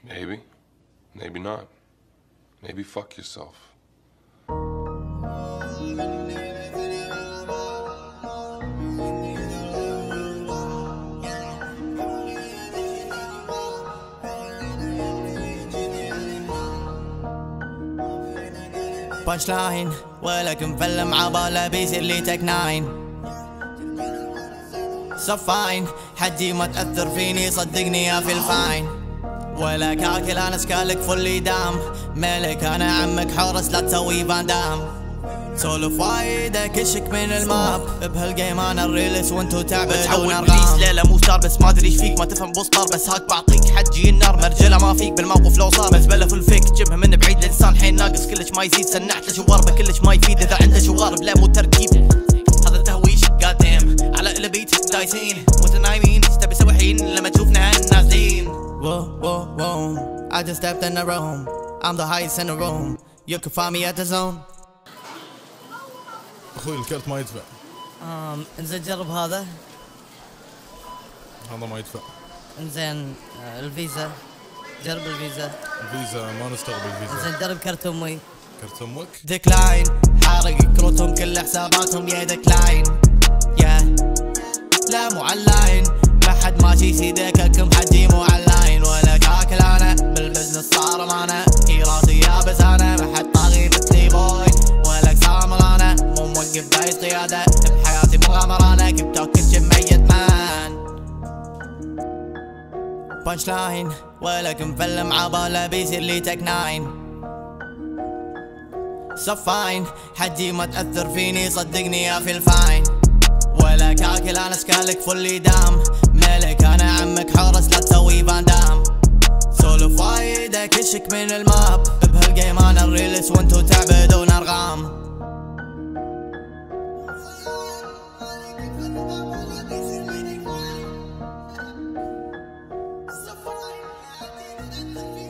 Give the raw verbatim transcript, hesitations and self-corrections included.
Maybe. Maybe not. Maybe fuck yourself. بانش لاين ولكن فيلم عبالة بيصير لي تك ناين. صفاين حجي ما تأثر فيني صدقني يا في الفاين. ولا كاكل انا سكالك فولي دام. ملك انا عمك حورس لا تسوي باندام. سولف وايد كشك من الماب. بهالجيم انا الريلس وانتو تعبدون ارقام. ليلة مو ستار بس ما ادري ايش فيك ما تفهم بوستار بس هاك بعطيك حجي النار مرجله ما فيك بالموقف لو صار بس بلا في الفيك جبها من بعيد للسان حين ناقص كلش ما يزيد سنحت لشواربه كلش ما يفيد اذا عنده شوارب لا مو تركيب. هذا تهويش قادم على البيت دايسين وانت نايمين تبي تسوي حين لما تشوفنا نازلين. Whoa, whoa, whoa. I just stepped in the room. I'm the highest in the room. You can find me at the zone. اخوي الكرت ما يدفع. امم انزين جرب هذا. هذا ما يدفع. انزين الفيزا. جرب الفيزا. الفيزا ما نستقبل الفيزا. انزين جرب كرت امي. كرت امك؟ ديكلاين حارق كروتهم كل حساباتهم يا ديكلاين. يا لا مو عاللاين ما حد ماشي سيدككم حجي مو عاللاين. ولا كاكل انا بالبزنس صار معنا اي راسي يابس انا ما حد طاغي مثلي بوي. ولا سامر انا مو موقف دايس قياده بحياتي مغامره انا كنت اكل ميت مان. بانش لاين ولكن فيلم عباله بيصير لي تك ناين. صفاين حجي ما تأثر فيني صدقني يا في الفاين. ولا كاكل انا سكالك فولي دام. ملك انا عمك حورس لا تسوي باندام. سولف وايد كشك من الماب. بهالجيم انا الريلس وانتو تعبدون ارقام. So fine, I didn't